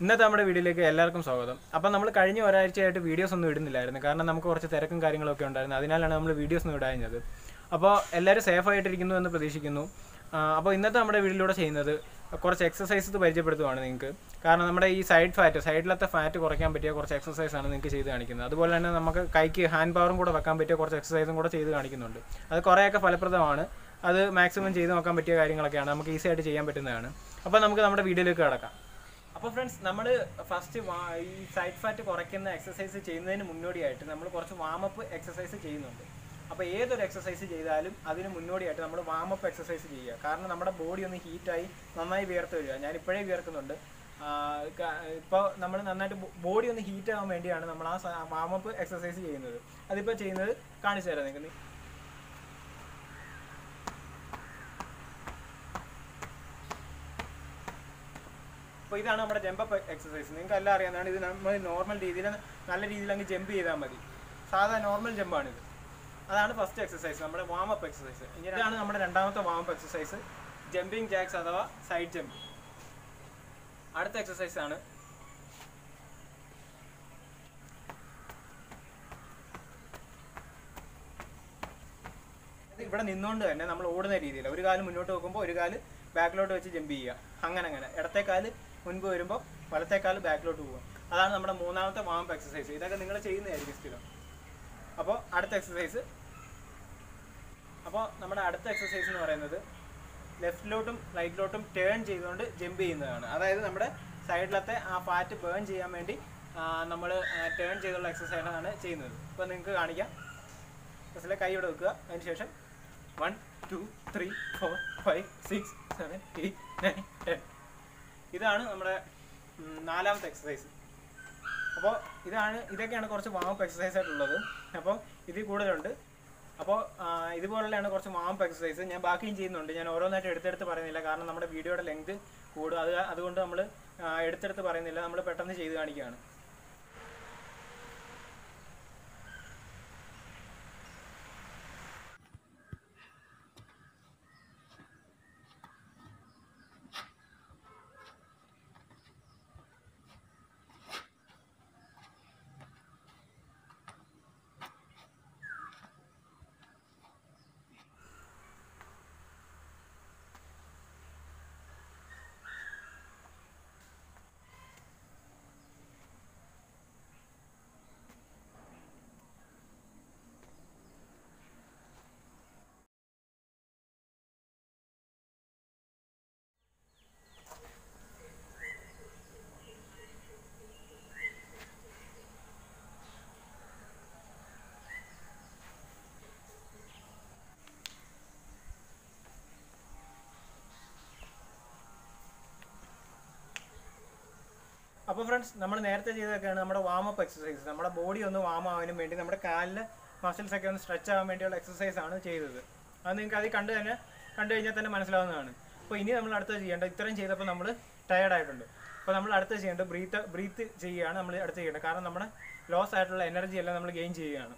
ഇന്നത്തെ നമ്മുടെ വീഡിയോയിലേക്ക് എല്ലാവർക്കും സ്വാഗതം. അപ്പോൾ നമ്മൾ കഴിഞ്ഞ ഒരാഴ്ചയായിട്ട് വീഡിയോസ് ഒന്നും ഇടുന്നില്ലായിരുന്നു, കാരണം നമുക്ക് കുറച്ച് തിരക്കും കാര്യങ്ങളൊക്കെ ഉണ്ടായിരുന്നു. അതിനാലാണ് നമ്മൾ വീഡിയോസ് ഒന്നും ഇടാഞ്ഞത്. അപ്പോൾ എല്ലാവരും സേഫായിട്ടിരിക്കുന്നു എന്ന് പ്രതീക്ഷിക്കുന്നു. അപ്പോൾ ഇന്നത്തെ നമ്മുടെ വീഡിയോയിലൂടെ ചെയ്യുന്നത് കുറച്ച് എക്സസൈസ് പരിചയപ്പെടുത്തുവാണ് നിങ്ങൾക്ക്. കാരണം നമ്മുടെ ഈ സൈഡിലത്തെ ഫാറ്റ് കുറയ്ക്കാൻ പറ്റിയ കുറച്ച് എക്സസൈസാണ് നിങ്ങൾക്ക് ചെയ്ത് കാണിക്കുന്നത്. അതുപോലെ തന്നെ നമുക്ക് കൈക്ക് ഹാൻഡ് പവറും കൂടെ വെക്കാൻ പറ്റിയ കുറച്ച് എക്സസൈസും കൂടെ ചെയ്ത് കാണിക്കുന്നുണ്ട്. അത് കുറേയൊക്കെ ഫലപ്രദമാണ്. അത് മാക്സിമം ചെയ്ത് നോക്കാൻ പറ്റിയ കാര്യങ്ങളൊക്കെയാണ്, നമുക്ക് ഈസി ആയിട്ട് ചെയ്യാൻ പറ്റുന്നതാണ്. അപ്പോൾ നമുക്ക് നമ്മുടെ വീഡിയോയിലേക്ക് കിടക്കാം. അപ്പോൾ ഫ്രണ്ട്സ്, നമ്മൾ ഫസ്റ്റ് ഈ സൈഡ് ഫാറ്റ് കുറയ്ക്കുന്ന എക്സസൈസ് ചെയ്യുന്നതിന് മുന്നോടിയായിട്ട് നമ്മൾ കുറച്ച് വാമപ്പ് എക്സസൈസ് ചെയ്യുന്നുണ്ട്. അപ്പോൾ ഏതൊരു എക്സസൈസ് ചെയ്താലും അതിന് മുന്നോടിയായിട്ട് നമ്മൾ വാമപ്പ് എക്സസൈസ് ചെയ്യുക. കാരണം നമ്മുടെ ബോഡി ഒന്ന് ഹീറ്റായി നന്നായി വിയർത്ത് വരിക. ഞാനിപ്പോഴേ വിയർക്കുന്നുണ്ട്. ഇപ്പോൾ നമ്മൾ നന്നായിട്ട് ബോഡി ഒന്ന് ഹീറ്റ് ആവാൻ വേണ്ടിയാണ് നമ്മൾ ആ വാമപ്പ് എക്സസൈസ് ചെയ്യുന്നത്. അതിപ്പോൾ ചെയ്യുന്നത് കാണിച്ചു തരാം നിങ്ങൾക്ക്. അപ്പോൾ ഇതാണ് നമ്മുടെ ജമ്പപ്പ് എക്സസൈസ്. നിങ്ങൾക്ക് എല്ലാം അറിയാവുന്നതാണ്. ഇത് നമ്മൾ നോർമൽ രീതിയിൽ നല്ല രീതിയിൽ അങ്ങ് ജമ്പ് ചെയ്താൽ മതി. സാധാ നോർമൽ ജമ്പാണിത്. അതാണ് ഫസ്റ്റ് എക്സസൈസ്, നമ്മുടെ വാമപ്പ് എക്സസൈസ്. ഇതാണ് നമ്മുടെ രണ്ടാമത്തെ വാമപ്പ് എക്സസൈസ്, ജമ്പിങ് ജാക്സ് അഥവാ സൈഡ് ജമ്പ്. അടുത്ത എക്സസൈസ് ആണ് ഇവിടെ നിന്നുകൊണ്ട് തന്നെ നമ്മൾ ഓടുന്ന രീതിയിൽ ഒരു കാല് മുന്നോട്ട് വെക്കുമ്പോൾ ഒരു കാല് ബാക്കിലോട്ട് വെച്ച് ജമ്പ് ചെയ്യുക. അങ്ങനെ ഇടത്തെ കാല് മുൻപ് വരുമ്പോൾ വലത്തെ കാല് ബാക്കിലോട്ട് പോവുക. അതാണ് നമ്മുടെ മൂന്നാമത്തെ വാമപ്പ് എക്സസൈസ്. ഇതൊക്കെ നിങ്ങൾ ചെയ്യുന്നതായിരിക്കും സ്ഥിരം. അപ്പോൾ അടുത്ത എക്സസൈസ് നമ്മുടെ അടുത്ത എക്സസൈസ് എന്ന് പറയുന്നത് ലെഫ്റ്റിലോട്ടും റൈറ്റിലോട്ടും ടേൺ ചെയ്തുകൊണ്ട് ജമ്പ് ചെയ്യുന്നതാണ്. അതായത് നമ്മുടെ സൈഡിലത്തെ ആ ഫാറ്റ് ബേൺ ചെയ്യാൻ വേണ്ടി നമ്മൾ ടേൺ ചെയ്തുള്ള എക്സസൈസാണ് ചെയ്യുന്നത്. ഇപ്പോൾ നിങ്ങൾക്ക് കാണിക്കാം. ഫസ്റ്റിലെ കൈ ഇവിടെ വെക്കുക. അതിനുശേഷം 1 2 3 4 5 6 7 8 9 10. ഇതാണ് നമ്മുടെ നാലാമത്തെ എക്സസൈസ്. അപ്പോൾ ഇതൊക്കെയാണ് കുറച്ച് വാമപ്പ് എക്സസൈസ് ആയിട്ടുള്ളത്. അപ്പോൾ ഇതിൽ കൂടുതലുണ്ട്. അപ്പോൾ ഇതുപോലെയാണ് കുറച്ച് വാമപ്പ് എക്സസൈസ്. ഞാൻ ബാക്കിയും ചെയ്യുന്നുണ്ട്. ഞാൻ ഓരോന്നായിട്ട് എടുത്തെടുത്ത് പറയുന്നില്ല, കാരണം നമ്മുടെ വീഡിയോയുടെ ലെങ്ത് കൂടും. അതുകൊണ്ട് നമ്മൾ എടുത്തെടുത്ത് പറയുന്നില്ല, നമ്മൾ പെട്ടെന്ന് ചെയ്ത് കാണിക്കുകയാണ്. അപ്പോൾ ഫ്രണ്ട്സ്, നമ്മൾ നേരത്തെ ചെയ്തതൊക്കെയാണ് നമ്മുടെ വാമപ്പ് എക്സസൈസ്. നമ്മുടെ ബോഡി ഒന്ന് വാം ആവാനും വേണ്ടി, നമ്മുടെ കാലിലെ മസിൽസൊക്കെ ഒന്ന് സ്ട്രെച്ച് ആവാൻ വേണ്ടിയുള്ള എക്സസൈസാണ് ചെയ്തത്. അത് നിങ്ങൾക്ക് അതിൽ കണ്ടു കഴിഞ്ഞാൽ തന്നെ മനസ്സിലാവുന്നതാണ്. അപ്പോൾ ഇനി നമ്മൾ അടുത്ത് ചെയ്യേണ്ടത്, ഇത്രയും ചെയ്തപ്പോൾ നമ്മൾ ടയേർഡായിട്ടുണ്ട്. അപ്പോൾ നമ്മൾ അടുത്ത് ചെയ്യേണ്ടത് ബ്രീത്ത് ചെയ്യുകയാണ് നമ്മൾ അടുത്ത് ചെയ്യേണ്ടത്. കാരണം നമ്മുടെ ലോസ് ആയിട്ടുള്ള എനർജി എല്ലാം നമ്മൾ ഗെയിൻ ചെയ്യുകയാണ്.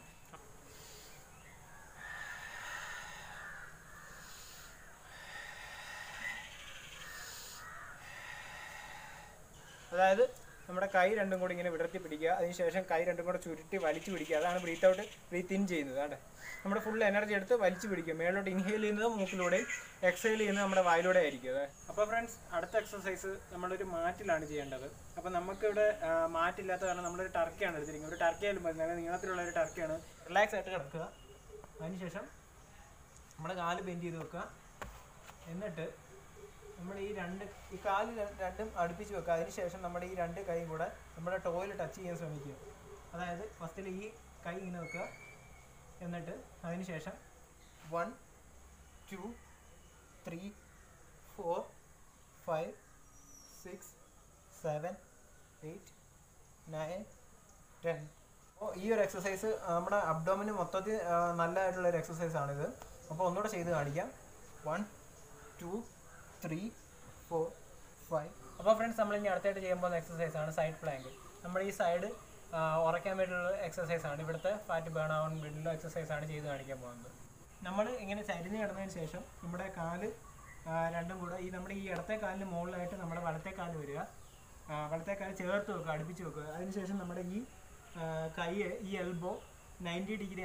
അതായത് നമ്മുടെ കൈ രണ്ടും കൂടി ഇങ്ങനെ വിടർത്തി പിടിക്കുക. അതിനുശേഷം കൈ രണ്ടും കൂടെ ചുരുട്ടി വലിച്ചു പിടിക്കുക. അതാണ് ബ്രീത്ത് ഔട്ട് ബ്രീത്ത് ഇൻ ചെയ്യുന്നത്. അതെ, നമ്മുടെ ഫുൾ എനർജി എടുത്ത് വലിച്ചു പിടിക്കുക. മേലോട്ട് ഇൻഹെയിൽ ചെയ്യുന്നത് മൂക്കിലൂടെയും എക്സെയിൽ ചെയ്യുന്നത് നമ്മുടെ വായിലൂടെ ആയിരിക്കും. അതെ. അപ്പോൾ ഫ്രണ്ട്സ്, അടുത്ത എക്സസൈസ് നമ്മളൊരു മാറ്റിലാണ് ചെയ്യേണ്ടത്. അപ്പോൾ നമുക്കിവിടെ മാറ്റില്ലാത്ത കാരണം നമ്മളൊരു ടർക്കിയാണ് എടുത്തിരിക്കുന്നത്. ഒരു ടർക്കിയായാലും മതി, നല്ല നീളത്തിലുള്ള ഒരു ടർക്കിയാണ്. റിലാക്സ് ആയിട്ട് കിടക്കുക. അതിനുശേഷം നമ്മുടെ കാല് ബെൻഡ് ചെയ്ത് വെക്കുക. എന്നിട്ട് നമ്മൾ ഈ കാല് രണ്ടും അടുപ്പിച്ച് വെക്കുക. അതിനുശേഷം നമ്മുടെ ഈ രണ്ട് കൈ കൂടെ നമ്മുടെ ടോയിൽ ടച്ച് ചെയ്യാൻ ശ്രമിക്കുക. അതായത് ഫസ്റ്റിൽ ഈ കൈ ഇങ്ങനെ വെക്കുക. എന്നിട്ട് അതിനുശേഷം 1 2 3 4 5 6 7 8 9 10. അപ്പോൾ ഈ ഒരു എക്സസൈസ് നമ്മുടെ അബ്ഡോമിന് മൊത്തത്തിൽ നല്ലതായിട്ടുള്ളൊരു എക്സസൈസാണിത്. അപ്പോൾ ഒന്നുകൂടെ ചെയ്ത് കാണിക്കാം. 1 2 3 4 5. അപ്പോൾ ഫ്രണ്ട്സ്, നമ്മൾ ഇനി അടുത്തായിട്ട് ചെയ്യാൻ പോകുന്ന എക്സസൈസാണ് സൈഡ് പ്ലാങ്ക്. നമ്മൾ ഈ സൈഡ് ഉറയ്ക്കാൻ വേണ്ടിയുള്ള എക്സസൈസാണ്. ഇവിടുത്തെ ഫാറ്റ് ബേൺ ആവാൻ വേണ്ടിയുള്ള എക്സസൈസാണ് ചെയ്ത് കാണിക്കാൻ പോകുന്നത്. നമ്മൾ ഇങ്ങനെ ചരിഞ്ഞ് കിടന്നതിന് ശേഷം നമ്മുടെ കാല് രണ്ടും കൂടെ നമ്മുടെ ഈ ഇടത്തെ കാലിന് മുകളിലായിട്ട് നമ്മുടെ വലത്തെ കാല് വരിക. വലത്തെ കാല് ചേർത്ത് വെക്കുക, അടുപ്പിച്ച് വെക്കുക. അതിനുശേഷം നമ്മുടെ ഈ കൈ, ഈ എൽബോ 90 ഡിഗ്രി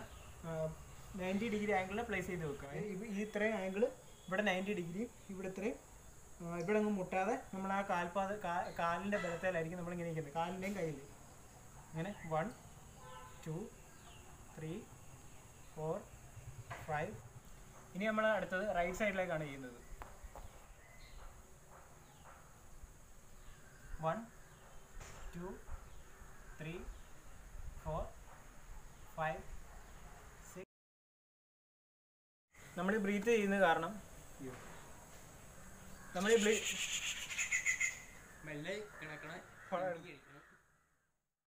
ആംഗിളിൽ പ്ലേസ് ചെയ്ത് വെക്കുക. ഈ ഇത്രയും ആംഗിൾ ഇവിടെ 90 ഡിഗ്രി, ഇവിടെ ഇത്രയും ഇവിടെ ഒന്നും മുട്ടാതെ നമ്മൾ ആ കാലിൻ്റെ ബലത്തിലായിരിക്കും നമ്മളിങ്ങനെ ഇരിക്കുന്നത്, കാലിൻ്റെയും കയ്യിൽ ഇങ്ങനെ 1 2 3 4 5. ഇനി നമ്മൾ അടുത്തത് റൈറ്റ് സൈഡിലേക്കാണ് ചെയ്യുന്നത്. 1 2 3 4 5 6. നമ്മൾ ബ്രീത്ത് ചെയ്യുന്നത് കാരണം നമ്മൾ മെല്ലെ കിടക്കണേ.